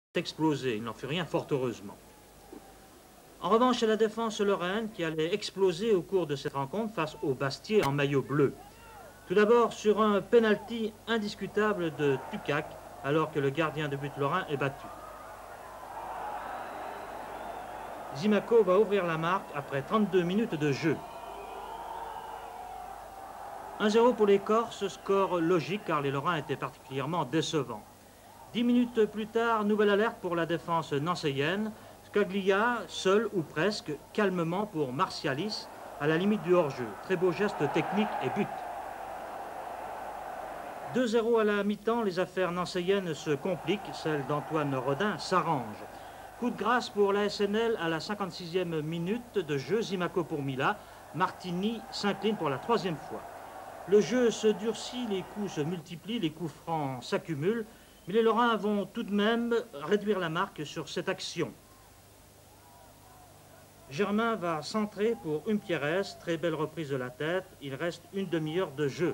explosé. Il n'en fut rien, fort heureusement. En revanche, c'est la défense lorraine qui allait exploser au cours de cette rencontre face au Bastiais en maillot bleu. Tout d'abord sur un penalty indiscutable de Tucac, alors que le gardien de but lorrain est battu. Zimaco va ouvrir la marque après 32 minutes de jeu. 1-0 pour les Corses, score logique car les Lorrains étaient particulièrement décevants. 10 minutes plus tard, nouvelle alerte pour la défense nancéienne. Scaglia, seul ou presque, calmement pour Martialis, à la limite du hors-jeu. Très beau geste technique et but. 2-0 à la mi-temps, les affaires nancéiennes se compliquent, celle d'Antoine Rodin s'arrange. Coup de grâce pour la SNL à la 56e minute de jeu, Zimaco pour Mila, Martini s'incline pour la 3e fois. Le jeu se durcit, les coups se multiplient, les coups francs s'accumulent, mais les Lorrains vont tout de même réduire la marque sur cette action. Germain va centrer pour Umpierrez, très belle reprise de la tête, il reste une demi-heure de jeu.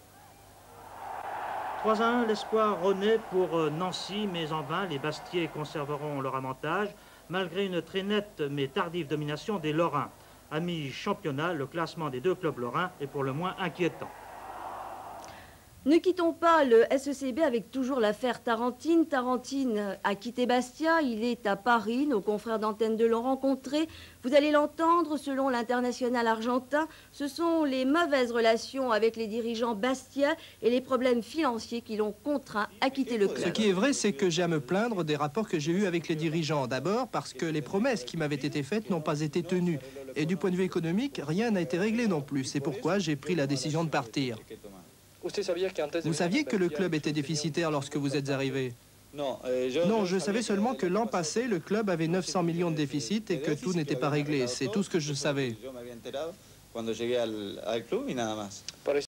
3-1, l'espoir renaît pour Nancy, mais en vain, les Bastiais conserveront leur avantage, malgré une très nette mais tardive domination des Lorrains. À mi-championnat, le classement des deux clubs lorrains est pour le moins inquiétant. Ne quittons pas le SECB avec toujours l'affaire Tarantine. Tarantine a quitté Bastia, il est à Paris. Nos confrères d'antenne de l'ont rencontré. Vous allez l'entendre, selon l'international argentin, ce sont les mauvaises relations avec les dirigeants bastiais et les problèmes financiers qui l'ont contraint à quitter le club. Ce qui est vrai, c'est que j'ai à me plaindre des rapports que j'ai eus avec les dirigeants. D'abord parce que les promesses qui m'avaient été faites n'ont pas été tenues. Et du point de vue économique, rien n'a été réglé non plus. C'est pourquoi j'ai pris la décision de partir. Vous saviez que le club était déficitaire lorsque vous êtes arrivé? Non, je savais seulement que l'an passé, le club avait 900 millions de déficit et que tout n'était pas réglé. C'est tout ce que je savais.